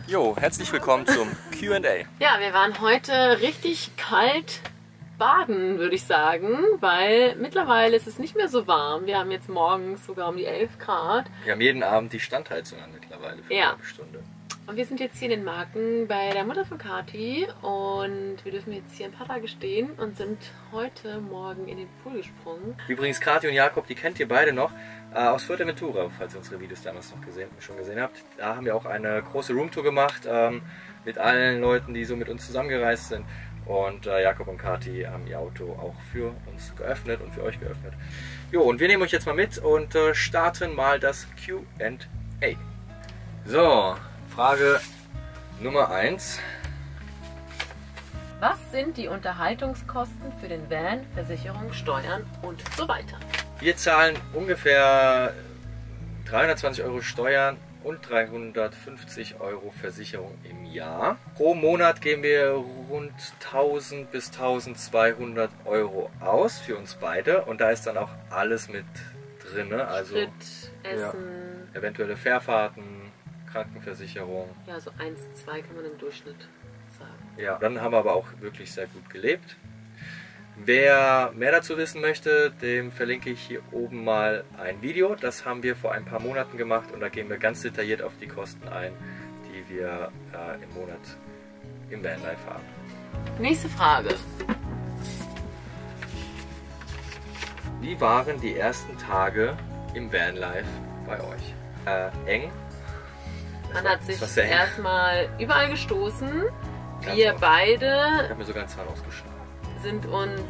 Jo, herzlich willkommen zum Q&A. Ja, wir waren heute richtig kalt baden, würde ich sagen, weil mittlerweile ist es nicht mehr so warm. Wir haben jetzt morgens sogar um die 11 Grad. Wir haben jeden Abend die Standheizung an mittlerweile für eine halbe Stunde. Und wir sind jetzt hier in den Marken bei der Mutter von Kati und wir dürfen jetzt hier ein paar Tage stehen und sind heute Morgen in den Pool gesprungen. Übrigens, Kati und Jakob, die kennt ihr beide noch aus Fuerteventura, falls ihr unsere Videos damals noch schon gesehen habt. Da haben wir auch eine große Roomtour gemacht mit allen Leuten, die so mit uns zusammengereist sind. Und Jakob und Kati haben ihr Auto auch für uns geöffnet und für euch geöffnet. Jo, und wir nehmen euch jetzt mal mit und starten mal das Q&A. So, Frage Nummer 1. Was sind die Unterhaltungskosten für den Van, Versicherung, Steuern und so weiter? Wir zahlen ungefähr 320 Euro Steuern und 350 Euro Versicherung im Jahr. Pro Monat geben wir rund 1000 bis 1200 Euro aus für uns beide und da ist dann auch alles mit drin. Also Sprit, Essen, ja, eventuelle Fährfahrten, Krankenversicherung. Ja, so 1, 2 kann man im Durchschnitt sagen. Ja, dann haben wir aber auch wirklich sehr gut gelebt. Wer mehr dazu wissen möchte, dem verlinke ich hier oben mal ein Video. Das haben wir vor ein paar Monaten gemacht und da gehen wir ganz detailliert auf die Kosten ein, die wir im Monat im Vanlife haben. Nächste Frage. Wie waren die ersten Tage im Vanlife bei euch? Eng. Man hat sich erstmal überall gestoßen. Wir beide ich habe mir sogar einen Zahn ausgeschlagen. Sind uns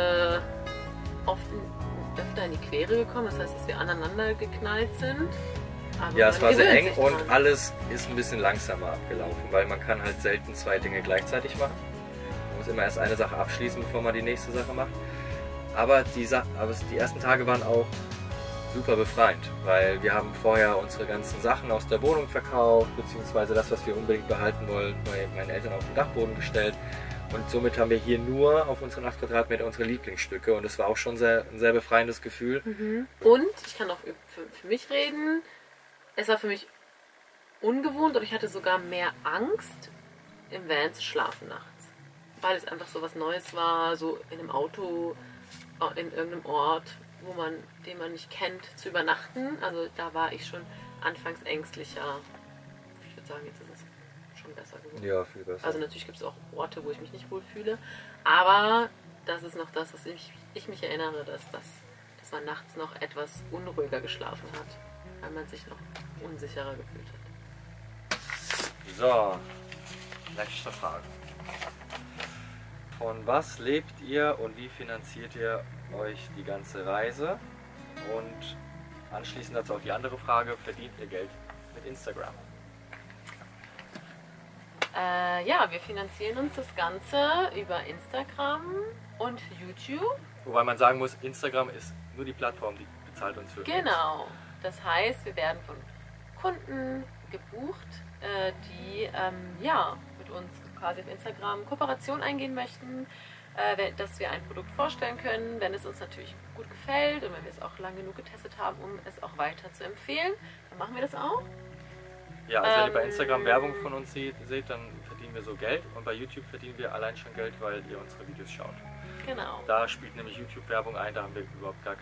öfter in die Quere gekommen, das heißt, dass wir aneinander geknallt sind. Aber ja, es war sehr eng und alles ist ein bisschen langsamer abgelaufen, weil man kann halt selten zwei Dinge gleichzeitig machen. Man muss immer erst eine Sache abschließen, bevor man die nächste Sache macht. Aber die ersten Tage waren auch super befreiend, weil wir haben vorher unsere ganzen Sachen aus der Wohnung verkauft, beziehungsweise das, was wir unbedingt behalten wollten, bei meinen Eltern auf den Dachboden gestellt. Und somit haben wir hier nur auf unseren 8 Quadratmeter unsere Lieblingsstücke und das war auch schon ein sehr befreiendes Gefühl. Und ich kann auch für mich reden, es war für mich ungewohnt und ich hatte sogar mehr Angst, im Van zu schlafen nachts. Weil es einfach so was Neues war, so in einem Auto, in irgendeinem Ort, den man nicht kennt, zu übernachten. Also da war ich schon anfangs ängstlicher. Ich würde sagen, jetzt ist es schon besser geworden. Ja, viel besser. Also natürlich gibt es auch Orte, wo ich mich nicht wohlfühle, aber das ist noch das, was ich mich erinnere, dass man nachts noch etwas unruhiger geschlafen hat, weil man sich noch unsicherer gefühlt hat. So, nächste Frage. Von was lebt ihr und wie finanziert ihr euch die ganze Reise? Und anschließend dazu auch die andere Frage, verdient ihr Geld mit Instagram? Ja, wir finanzieren uns das Ganze über Instagram und YouTube. Wobei man sagen muss, Instagram ist nur die Plattform, die bezahlt uns für uns. Genau, das heißt, wir werden von Kunden gebucht, die ja, mit uns quasi auf Instagram Kooperation eingehen möchten, dass wir ein Produkt vorstellen können, wenn es uns natürlich gut gefällt und wenn wir es auch lang genug getestet haben, um es auch weiter zu empfehlen, dann machen wir das auch. Ja, also wenn ihr bei Instagram Werbung von uns seht, dann verdienen wir so Geld und bei YouTube verdienen wir allein schon Geld, weil ihr unsere Videos schaut. Genau. Da spielt nämlich YouTube Werbung ein, da haben wir überhaupt gar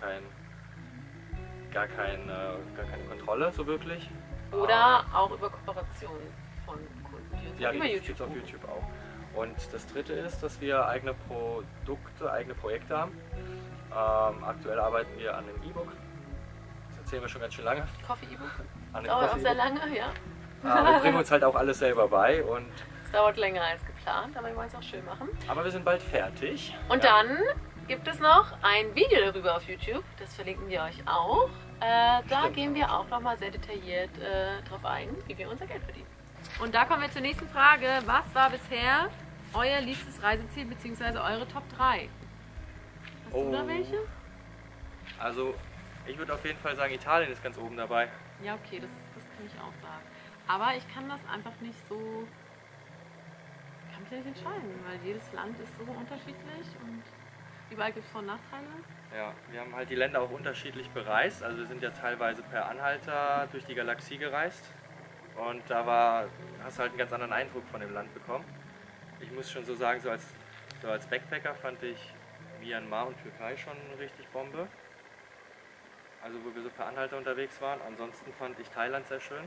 keine Kontrolle so wirklich. Oder auch über Kooperationen von Kunden, die uns ja, über YouTube auf YouTube auch. Und das dritte ist, dass wir eigene Produkte, eigene Projekte haben. Aktuell arbeiten wir an einem E-Book. Das erzählen wir schon ganz schön lange. Coffee-E-Book. Dauert auch sehr lange, ja. Wir bringen uns halt auch alles selber bei. Es dauert länger als geplant, aber wir wollen es auch schön machen. Aber wir sind bald fertig. Und dann gibt es noch ein Video darüber auf YouTube, das verlinken wir euch auch. Da gehen wir auch nochmal sehr detailliert drauf ein, wie wir unser Geld verdienen. Und da kommen wir zur nächsten Frage. Was war bisher euer liebstes Reiseziel bzw. eure Top 3? Hast du da welche? Also ich würde auf jeden Fall sagen, Italien ist ganz oben dabei. Ja, okay, das kann ich auch sagen. Aber ich kann das einfach nicht so... Ich kann mich ja nicht entscheiden, weil jedes Land ist so unterschiedlich und überall gibt es Vor- und Nachteile. Ja, wir haben halt die Länder auch unterschiedlich bereist. Also wir sind ja teilweise per Anhalter durch die Galaxie gereist. Und hast du halt einen ganz anderen Eindruck von dem Land bekommen. Ich muss schon so sagen, so als Backpacker fand ich Myanmar und Türkei schon richtig Bombe. Also wo wir so per Anhalter unterwegs waren. Ansonsten fand ich Thailand sehr schön.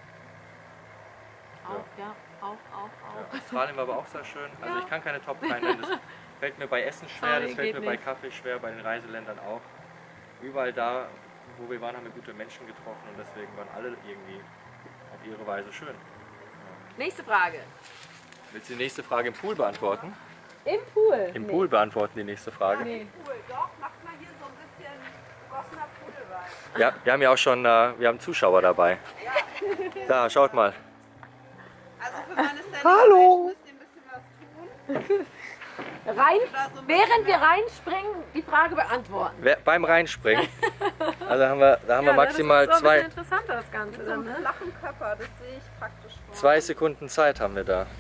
Auch. Ja, Australien war aber auch sehr schön. Also ich kann keine Top 3 nennen. Das fällt mir bei Essen schwer, das fällt mir bei Kaffee schwer, bei den Reiseländern auch. Überall da, wo wir waren, haben wir gute Menschen getroffen und deswegen waren alle irgendwie auf ihre Weise schön. Nächste Frage. Willst du die nächste Frage im Pool beantworten? Im Pool? Im Pool beantworten die nächste Frage. Nee. Cool, doch, macht mal hier so ein bisschen gegossener Pudelwein. Ja, wir haben ja auch schon wir haben Zuschauer dabei. Da, schaut mal. Also für meine Standing Hallo. müsst ihr ein bisschen was tun. Während wir reinspringen, die Frage beantworten. Beim Reinspringen. Also da haben wir maximal das ist so ein bisschen interessanter, das Ganze. So Dann, einen ne? flachen Körper, das sehe ich praktisch vor. 2 Sekunden Zeit haben wir da.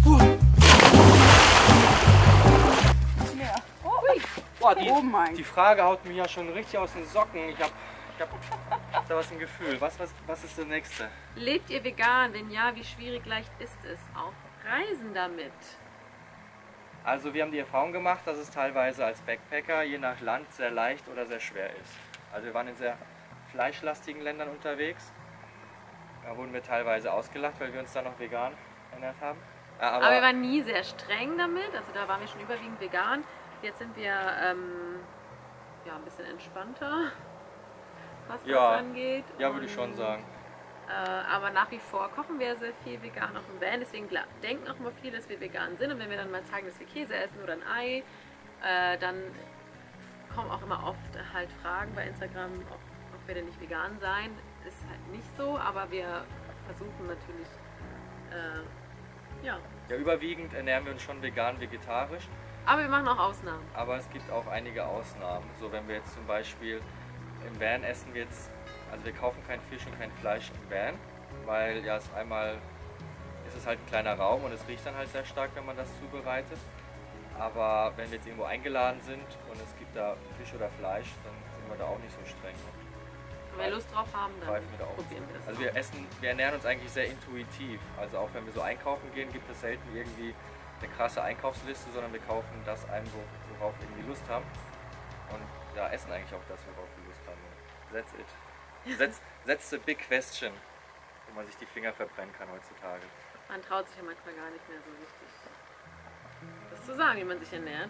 Boah, Oh mein die Frage haut mich ja schon richtig aus den Socken. Ich hab da was im Gefühl. Was ist das nächste? Lebt ihr vegan? Wenn ja, wie schwierig leicht ist es auf Reisen damit? Also wir haben die Erfahrung gemacht, dass es teilweise als Backpacker je nach Land sehr leicht oder sehr schwer ist. Also wir waren in sehr fleischlastigen Ländern unterwegs. Da wurden wir teilweise ausgelacht, weil wir uns dann noch vegan ernährt haben. Aber wir waren nie sehr streng damit, also da waren wir schon überwiegend vegan. Jetzt sind wir ein bisschen entspannter, was das angeht. Ja, würde ich schon sagen. Aber nach wie vor kochen wir sehr viel vegan auch im Van, deswegen denken auch immer viele, dass wir vegan sind. Und wenn wir dann mal zeigen, dass wir Käse essen oder ein Ei, dann kommen auch immer oft halt Fragen bei Instagram, ob wir denn nicht vegan seien. Ist halt nicht so, aber wir versuchen natürlich, Ja, überwiegend ernähren wir uns schon vegan, vegetarisch. Aber wir machen auch Ausnahmen. Aber es gibt auch einige Ausnahmen. So wenn wir jetzt zum Beispiel im Van essen wir jetzt, also wir kaufen kein Fisch und kein Fleisch im Van, weil ja es ist halt ein kleiner Raum und es riecht dann halt sehr stark, wenn man das zubereitet. Aber wenn wir jetzt irgendwo eingeladen sind und es gibt da Fisch oder Fleisch, dann sind wir da auch nicht so streng. Wenn wir Lust drauf haben, dann Greifen wir da auch. probieren wir das. Also wir ernähren uns eigentlich sehr intuitiv. Also auch wenn wir so einkaufen gehen, gibt es selten irgendwie eine krasse Einkaufsliste, sondern wir kaufen das ein, worauf wir irgendwie Lust haben. Und ja, essen eigentlich auch das, worauf wir Lust haben. That's it. That's the big question, wo man sich die Finger verbrennen kann heutzutage. Man traut sich ja manchmal gar nicht mehr so richtig, das zu sagen, wie man sich ernährt,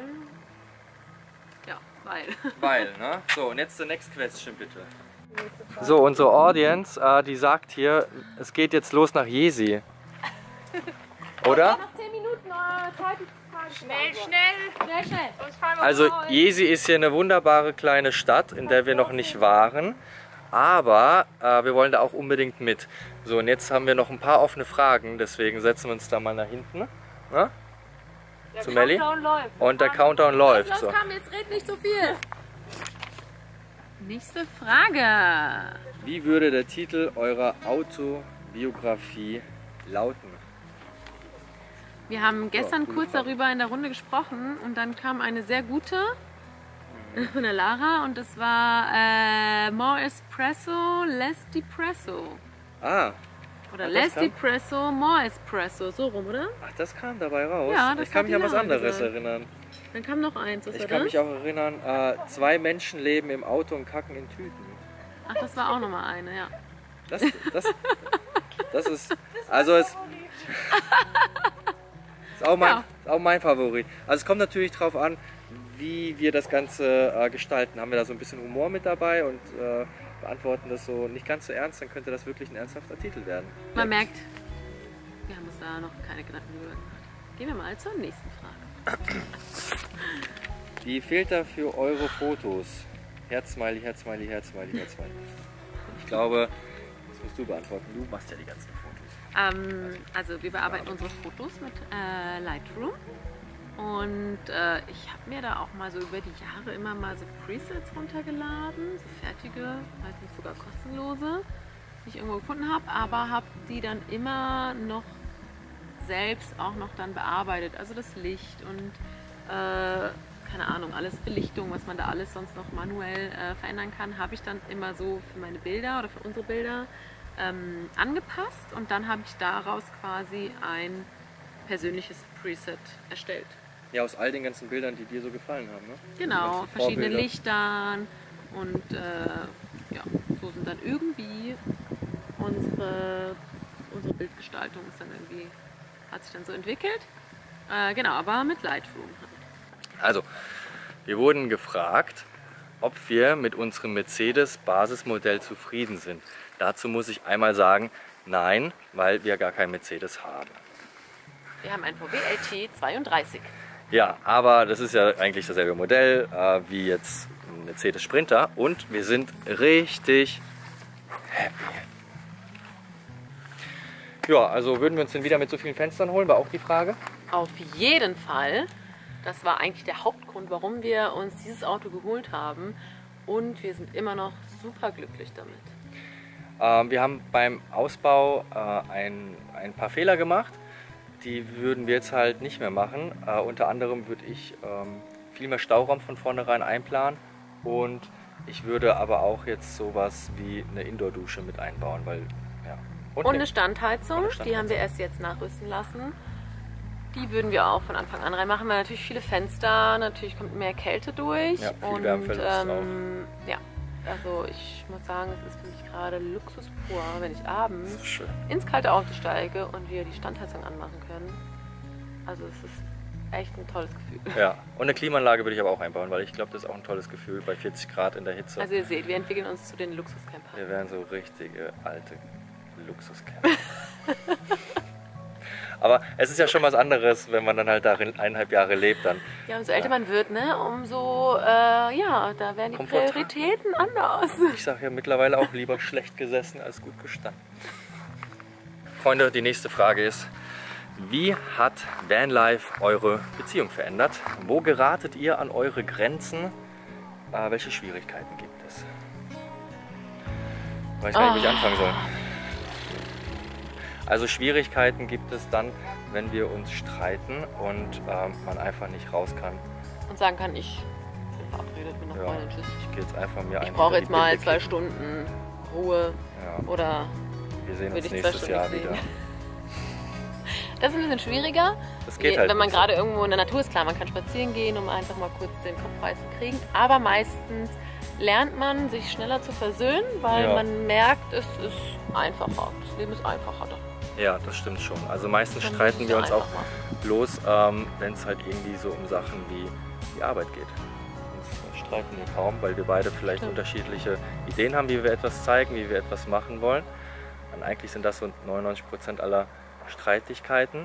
Weil, ne? So, und jetzt the next question bitte. So, unsere Audience, die sagt hier, es geht jetzt los nach Jesi. Oder? Noch 10 Minuten Zeit, Schnell. Also Jesi ist hier eine wunderbare kleine Stadt, in der wir noch nicht waren. Aber wir wollen da auch unbedingt mit. So, und jetzt haben wir noch ein paar offene Fragen, deswegen setzen wir uns da mal nach hinten. Na? Zu Melli. Und der Countdown läuft. So. Komm, jetzt red nicht so viel. Nächste Frage. Wie würde der Titel eurer Autobiografie lauten? Wir haben gestern kurz darüber in der Runde gesprochen und dann kam eine sehr gute von der Lara und das war More Espresso, Less Depresso. Ah. Oder Less Depresso, More Espresso, so rum, oder? Ach, das kam dabei raus. Ja, das ich kann mich an was Lara anderes gesagt. erinnern. Dann kam noch eins, was Ich war kann das? mich auch erinnern, 2 Menschen leben im Auto und kacken in Tüten. Ach, das war auch nochmal eine, ja. Das ist, also es ist auch mein Favorit. Also es kommt natürlich darauf an, wie wir das Ganze gestalten. Haben wir da so ein bisschen Humor mit dabei und beantworten das so nicht ganz so ernst, dann könnte das wirklich ein ernsthafter Titel werden. Man merkt, wir haben uns da noch keine Gedanken drüber gemacht. Gehen wir mal zur nächsten Frage. Die Filter für eure Fotos. Herzsmiley, Herzsmiley, Herzsmiley, Herzsmiley. Ich glaube, das musst du beantworten. Du machst ja die ganzen Fotos. Also wir bearbeiten unsere Fotos mit Lightroom. Und ich habe mir da auch mal so über die Jahre immer mal so Presets runtergeladen. So fertige, meistens sogar kostenlose, die ich irgendwo gefunden habe. Aber habe die dann immer noch selbst auch noch dann bearbeitet. Also das Licht und keine Ahnung, alles Belichtung, was man da alles sonst noch manuell verändern kann, habe ich dann immer so für meine Bilder oder für unsere Bilder angepasst und dann habe ich daraus quasi ein persönliches Preset erstellt. Ja, aus all den ganzen Bildern, die dir so gefallen haben, ne? Genau, Die ganzen verschiedene Vorbilder. Lichtern und ja, so sind dann irgendwie unsere Bildgestaltung ist dann irgendwie, hat sich dann so entwickelt. Genau, aber mit Lightroom. Also, wir wurden gefragt, ob wir mit unserem Mercedes-Basismodell zufrieden sind. Dazu muss ich einmal sagen, nein, weil wir gar kein Mercedes haben. Wir haben ein VW LT 32. Ja, aber das ist ja eigentlich dasselbe Modell wie jetzt ein Mercedes Sprinter und wir sind richtig happy. Ja, also würden wir uns denn wieder mit so vielen Fenstern holen, war auch die Frage. Auf jeden Fall. Das war eigentlich der Hauptgrund, warum wir uns dieses Auto geholt haben. Und wir sind immer noch super glücklich damit. Wir haben beim Ausbau ein paar Fehler gemacht. Die würden wir jetzt halt nicht mehr machen. Unter anderem würde ich viel mehr Stauraum von vornherein einplanen. Und ich würde aber auch jetzt sowas wie eine Indoor-Dusche mit einbauen. Weil, ja. Und eine Standheizung, die haben wir erst jetzt nachrüsten lassen. Die würden wir auch von Anfang an reinmachen, weil natürlich viele Fenster, natürlich kommt mehr Kälte durch. Ja, viel und Wärmeverlust auch. ja, also ich muss sagen, es ist für mich gerade Luxus pur, wenn ich abends Schön. ins kalte Auto steige und wir die Standheizung anmachen können. Also es ist echt ein tolles Gefühl. Ja, und eine Klimaanlage würde ich aber auch einbauen, weil ich glaube, das ist auch ein tolles Gefühl bei 40 Grad in der Hitze. Also ihr seht, wir entwickeln uns zu den Luxuscampern. Wir wären so richtige alte Luxuscamper. Aber es ist ja schon was anderes, wenn man dann halt darin 1,5 Jahre lebt dann. Ja, umso älter man wird, ne, umso, ja, da werden die Komfortabel. Prioritäten anders. Ich sage ja mittlerweile auch lieber schlecht gesessen als gut gestanden. Freunde, die nächste Frage ist, wie hat Vanlife eure Beziehung verändert? Wo geratet ihr an eure Grenzen? Welche Schwierigkeiten gibt es? Ich weiß gar nicht, wo ich anfangen soll. Also Schwierigkeiten gibt es dann, wenn wir uns streiten und man einfach nicht raus kann. Und sagen kann, ich bin verabredet mit einer Ja, Freundin, tschüss. ich gehe jetzt einfach mir Ich brauche unter die jetzt mal Binde 2 kippen. Stunden Ruhe Ja, oder wir sehen will uns ich 2 nächstes Stunden Jahr nicht wieder. sehen. Das ist ein bisschen schwieriger. Das geht halt wenn man nicht so. gerade irgendwo in der Natur ist, klar, man kann spazieren gehen, um einfach mal kurz den Kopf frei zu kriegen. Aber meistens lernt man, sich schneller zu versöhnen, weil Ja. man merkt, es ist einfacher. Das Leben ist einfacher. Ja, das stimmt schon. Also meistens Dann streiten muss wir es uns ja auch einfach machen. bloß, wenn es halt irgendwie so um Sachen wie die Arbeit geht. Sonst streiten wir kaum, weil wir beide vielleicht Stimmt. unterschiedliche Ideen haben, wie wir etwas zeigen, wie wir etwas machen wollen. Und eigentlich sind das so 99% aller Streitigkeiten.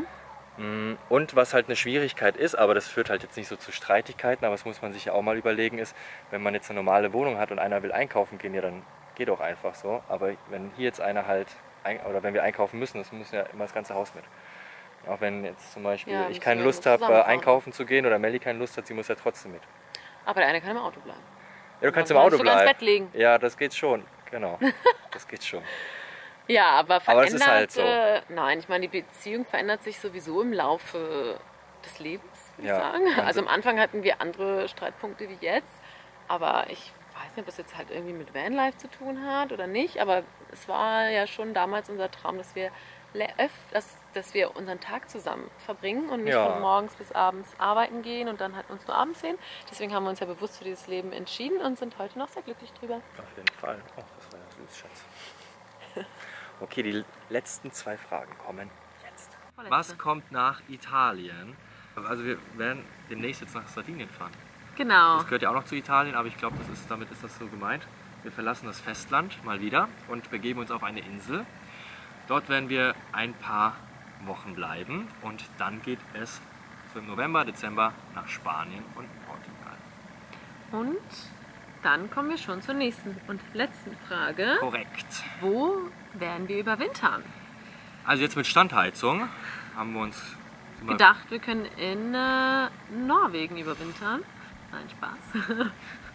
Und was halt eine Schwierigkeit ist, aber das führt halt jetzt nicht so zu Streitigkeiten, aber das muss man sich ja auch mal überlegen, ist, wenn man jetzt eine normale Wohnung hat und einer will einkaufen gehen, ja dann geht doch einfach so. Aber wenn hier jetzt einer halt, oder wenn wir einkaufen müssen, das muss ja immer das ganze Haus mit. Auch wenn jetzt zum Beispiel Ja, ich müssen keine wir Lust nur habe, zusammenfahren. einkaufen zu gehen oder Melli keine Lust hat, sie muss ja trotzdem mit. Aber der eine kann im Auto bleiben. Ja, du kannst Man im kann Auto sich sogar bleiben. ins Bett legen. Ja, das geht schon, genau. Das geht schon. Ja, aber Aber verändert, es ist halt so. Nein, ich meine, die Beziehung verändert sich sowieso im Laufe des Lebens, würde Ja, ich sagen. also- Also am Anfang hatten wir andere Streitpunkte wie jetzt, aber ich weiß nicht, ob das jetzt halt irgendwie mit Vanlife zu tun hat oder nicht, aber es war ja schon damals unser Traum, dass wir dass wir unseren Tag zusammen verbringen und nicht Ja. von morgens bis abends arbeiten gehen und dann halt uns nur abends sehen. Deswegen haben wir uns ja bewusst für dieses Leben entschieden und sind heute noch sehr glücklich drüber. Auf jeden Fall. Oh, das war ja süß, Schatz. Okay, die letzten 2 Fragen kommen jetzt. Vorletzte. Was kommt nach Italien? Also wir werden demnächst jetzt nach Sardinien fahren. Genau. Das gehört ja auch noch zu Italien, aber ich glaube, damit ist das so gemeint. Wir verlassen das Festland mal wieder und begeben uns auf eine Insel. Dort werden wir ein paar Wochen bleiben und dann geht es so im November, Dezember nach Spanien und Portugal. Und dann kommen wir schon zur nächsten und letzten Frage. Korrekt. Wo werden wir überwintern? Also jetzt mit Standheizung haben wir uns Gedacht, wir können in Norwegen überwintern. Nein, Spaß.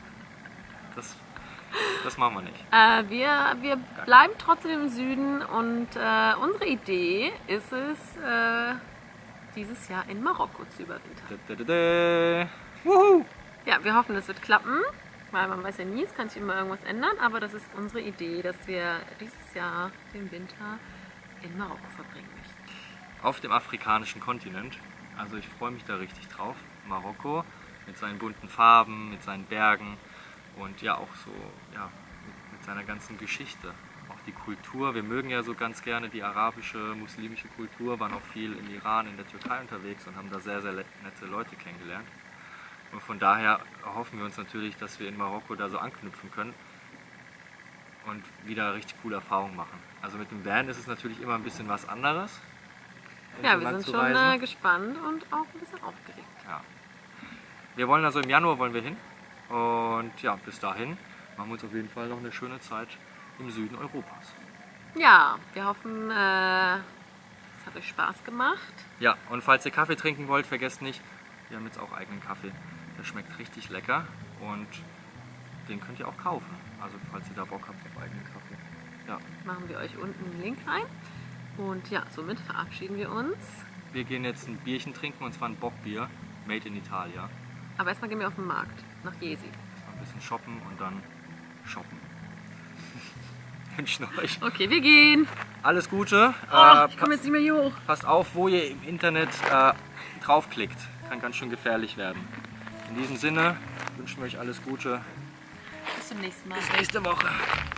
Das machen wir nicht. Wir bleiben trotzdem im Süden und unsere Idee ist es, dieses Jahr in Marokko zu überwintern. Wuhu! Ja, wir hoffen, es wird klappen, weil man weiß ja nie, es kann sich immer irgendwas ändern, aber das ist unsere Idee, dass wir dieses Jahr den Winter in Marokko verbringen möchten. Auf dem afrikanischen Kontinent. Also ich freue mich da richtig drauf. Marokko mit seinen bunten Farben, mit seinen Bergen und ja auch so ja, mit seiner ganzen Geschichte. Auch die Kultur. Wir mögen ja so ganz gerne die arabische, muslimische Kultur, waren auch viel im Iran, in der Türkei unterwegs und haben da sehr, sehr nette Leute kennengelernt. Und von daher hoffen wir uns natürlich, dass wir in Marokko da so anknüpfen können und wieder richtig coole Erfahrungen machen. Also mit dem Van ist es natürlich immer ein bisschen was anderes. Ja, wir sind schon gespannt und auch ein bisschen aufgeregt. Ja. Wir wollen also im Januar wollen wir hin und ja, bis dahin machen wir uns auf jeden Fall noch eine schöne Zeit im Süden Europas. Ja, wir hoffen, es hat euch Spaß gemacht. Ja, und falls ihr Kaffee trinken wollt, vergesst nicht, wir haben jetzt auch eigenen Kaffee. Der schmeckt richtig lecker und den könnt ihr auch kaufen. Also falls ihr da Bock habt auf eigenen Kaffee. Ja. Machen wir euch unten einen Link rein. Und ja, somit verabschieden wir uns. Wir gehen jetzt ein Bierchen trinken und zwar ein Bockbier, made in Italia. Aber erstmal gehen wir auf den Markt, nach Jesi. Erstmal ein bisschen shoppen und dann shoppen. Wünschen euch. Okay, wir gehen. Alles Gute. Ich komme jetzt nicht mehr hier hoch. Passt auf, wo ihr im Internet draufklickt. Kann ganz schön gefährlich werden. In diesem Sinne wünschen wir euch alles Gute. Bis zum nächsten Mal. Bis nächste Woche.